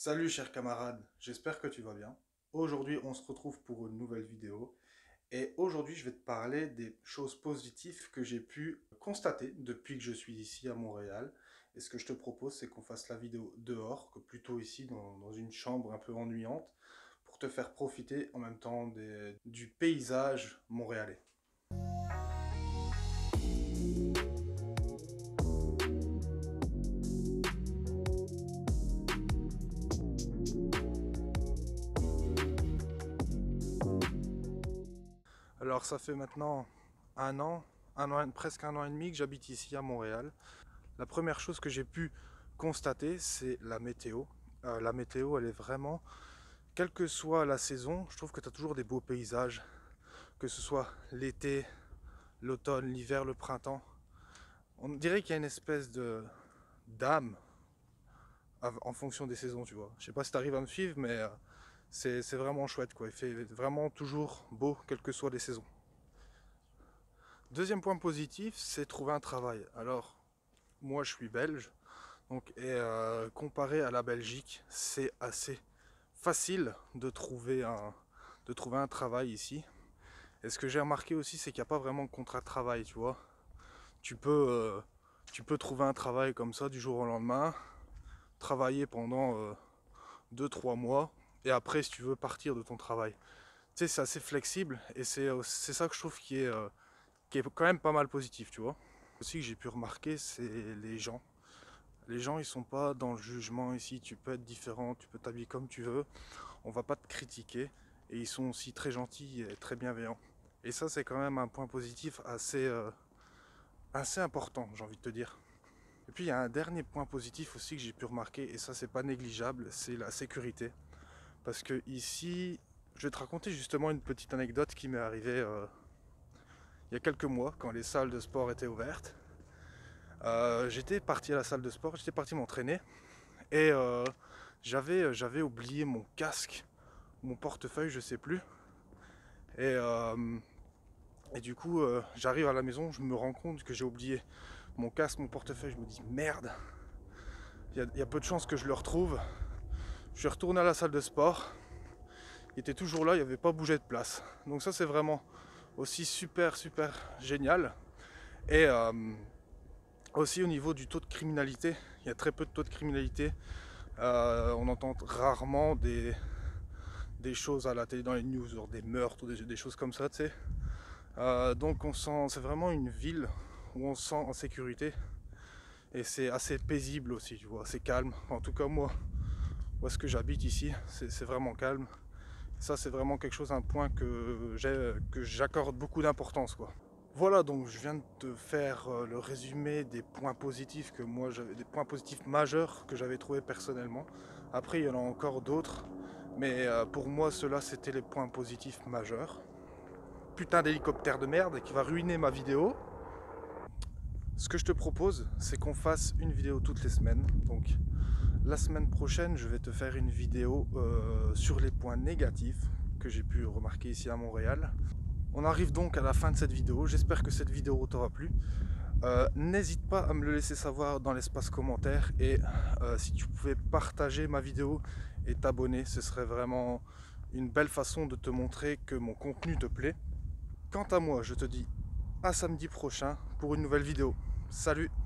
Salut chers camarades, j'espère que tu vas bien. Aujourd'hui on se retrouve pour une nouvelle vidéo et aujourd'hui je vais te parler des choses positives que j'ai pu constater depuis que je suis ici à Montréal. Et ce que je te propose c'est qu'on fasse la vidéo dehors, que plutôt ici dans une chambre un peu ennuyante, pour te faire profiter en même temps du paysage montréalais. Alors ça fait maintenant presque un an et demi que j'habite ici à Montréal. La première chose que j'ai pu constater, c'est la météo. La météo, elle est vraiment, quelle que soit la saison, je trouve que tu as toujours des beaux paysages, que ce soit l'été, l'automne, l'hiver, le printemps. On dirait qu'il y a une espèce de d'âme en fonction des saisons, tu vois. Je sais pas si tu arrives à me suivre, mais c'est vraiment chouette, quoi. Il fait vraiment toujours beau, quelles que soient les saisons. Deuxième point positif, c'est trouver un travail. Alors, moi je suis belge, donc, comparé à la Belgique, c'est assez facile de trouver un travail ici. Et ce que j'ai remarqué aussi, c'est qu'il n'y a pas vraiment de contrat de travail, tu vois. Tu peux, euh, tu peux trouver un travail comme ça du jour au lendemain, travailler pendant 2-3 mois, et après, si tu veux partir de ton travail. Tu sais, c'est assez flexible, et c'est ça que je trouve qui est quand même pas mal positif, tu vois. Aussi que j'ai pu remarquer, c'est les gens. Les gens, ils sont pas dans le jugement ici. Tu peux être différent, tu peux t'habiller comme tu veux. On va pas te critiquer. Et ils sont aussi très gentils et très bienveillants. Et ça, c'est quand même un point positif assez important, j'ai envie de te dire. Et puis, il y a un dernier point positif aussi que j'ai pu remarquer, et ça, c'est pas négligeable, c'est la sécurité. Parce que ici, je vais te raconter justement une petite anecdote qui m'est arrivée il y a quelques mois, quand les salles de sport étaient ouvertes. J'étais parti à la salle de sport, j'étais parti m'entraîner. Et j'avais oublié mon casque, mon portefeuille, je sais plus. Et, euh, et du coup, j'arrive à la maison, je me rends compte que j'ai oublié mon casque, mon portefeuille. Je me dis merde, il y a peu de chances que je le retrouve. Je suis retourné à la salle de sport, il était toujours là, il n'avait pas bougé de place. Donc ça, c'est vraiment aussi super, super génial. Et aussi au niveau du taux de criminalité, il y a très peu de taux de criminalité. On entend rarement des choses à la télé dans les news, genre des meurtres ou des choses comme ça, tu sais. Donc c'est vraiment une ville où on se sent en sécurité et c'est assez paisible aussi, tu vois, c'est calme. En tout cas moi, où est-ce que j'habite ici, c'est vraiment calme. Ça c'est vraiment quelque chose, un point que j'accorde beaucoup d'importance, quoi. Voilà, donc je viens de te faire le résumé des points positifs que moi j'avais, des points positifs majeurs que j'avais trouvé personnellement. Après il y en a encore d'autres, mais pour moi ceux-là c'était les points positifs majeurs. Putain d'hélicoptère de merde qui va ruiner ma vidéo. Ce que je te propose, c'est qu'on fasse une vidéo toutes les semaines. Donc la semaine prochaine, je vais te faire une vidéo sur les points négatifs que j'ai pu remarquer ici à Montréal. On arrive donc à la fin de cette vidéo. J'espère que cette vidéo t'aura plu. N'hésite pas à me le laisser savoir dans l'espace commentaire. Et si tu pouvais partager ma vidéo et t'abonner, ce serait vraiment une belle façon de te montrer que mon contenu te plaît. Quant à moi, je te dis à samedi prochain pour une nouvelle vidéo. Salut!